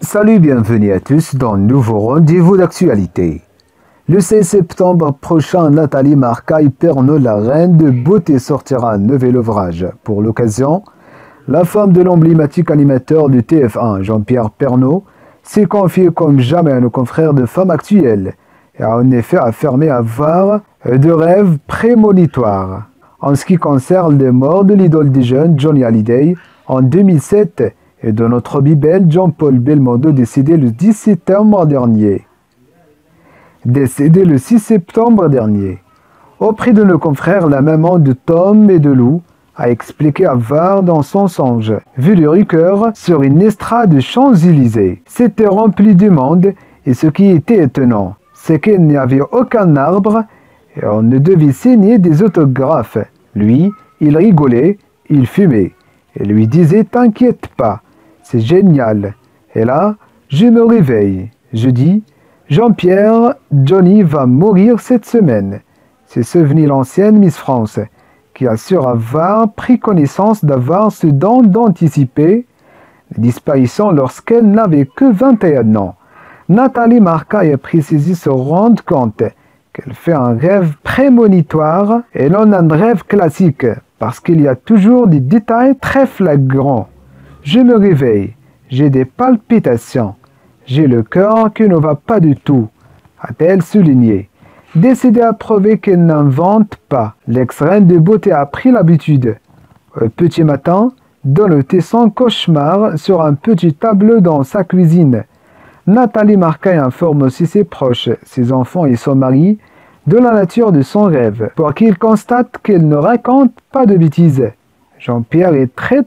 Salut, bienvenue à tous dans un nouveau rendez-vous d'actualité. Le 16 septembre prochain, Nathalie Marcaille-Pernot, la reine de beauté, sortira un nouvel ouvrage. Pour l'occasion, la femme de l'emblématique animateur du TF1, Jean-Pierre Pernaut, s'est confiée comme jamais à nos confrères de Femmes Actuelles et a en effet affirmé avoir de rêves prémonitoires. En ce qui concerne les morts de l'idole des jeunes, Johnny Hallyday, en 2007, et de notre bibelle Jean-Paul Belmondo, décédé le 10 septembre dernier. Décédé le 6 septembre dernier. Auprès de nos confrères, la maman de Tom et de Lou a expliqué avoir dans son songe vu le Ricoeur sur une estrade de Champs-Élysées. C'était rempli de monde et ce qui était étonnant, c'est qu'il n'y avait aucun arbre et on ne devait signer des autographes. Lui, il rigolait, il fumait et lui disait « T'inquiète pas, c'est génial ». Et là, je me réveille. Je dis « Jean-Pierre, Johnny va mourir cette semaine ». C'est souvenir l'ancienne Miss France, qui assure avoir pris connaissance d'avoir ce don d'anticiper, disparaissant lorsqu'elle n'avait que 21 ans. Nathalie Marcaille a précisé se rendre compte qu'elle fait un rêve prémonitoire et non un rêve classique, parce qu'il y a toujours des détails très flagrants. Je me réveille, j'ai des palpitations, j'ai le cœur qui ne va pas du tout, a-t-elle souligné. Décidée à prouver qu'elle n'invente pas, l'ex-reine de beauté a pris l'habitude, au petit matin, de noter son cauchemar sur un petit tableau dans sa cuisine. Nathalie Marcaille informe aussi ses proches, ses enfants et son mari, de la nature de son rêve, pour qu'ils constatent qu'elle ne raconte pas de bêtises. Jean-Pierre est très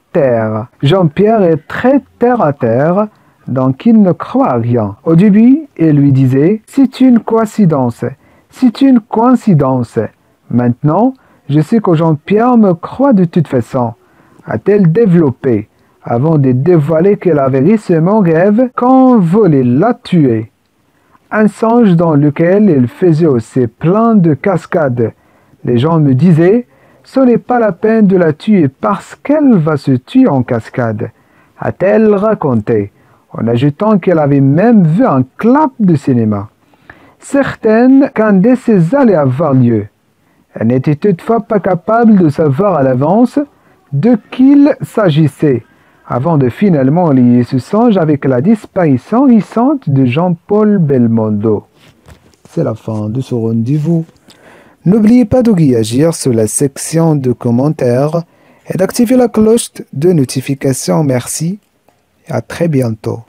terre à terre, donc il ne croit à rien. Au début, elle lui disait « C'est une coïncidence, c'est une coïncidence. Maintenant, je sais que Jean-Pierre me croit de toute façon », a-t-elle développé, avant de dévoiler qu'elle avait récemment rêvé qu'un volet l'a tué. Un songe dans lequel elle faisait aussi plein de cascades. Les gens me disaient « Ce n'est pas la peine de la tuer parce qu'elle va se tuer en cascade », a-t-elle raconté, en ajoutant qu'elle avait même vu un clap de cinéma. Certaine qu'un décès allait avoir lieu. Elle n'était toutefois pas capable de savoir à l'avance de qui il s'agissait, avant de finalement lier ce songe avec la disparition récente de Jean-Paul Belmondo. C'est la fin de ce rendez-vous. N'oubliez pas de réagir sur la section de commentaires et d'activer la cloche de notification. Merci et à très bientôt.